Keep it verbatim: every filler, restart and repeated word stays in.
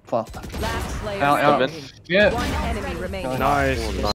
Fuck. Last player Out, out. standing. Yeah. One enemy remaining. Nice.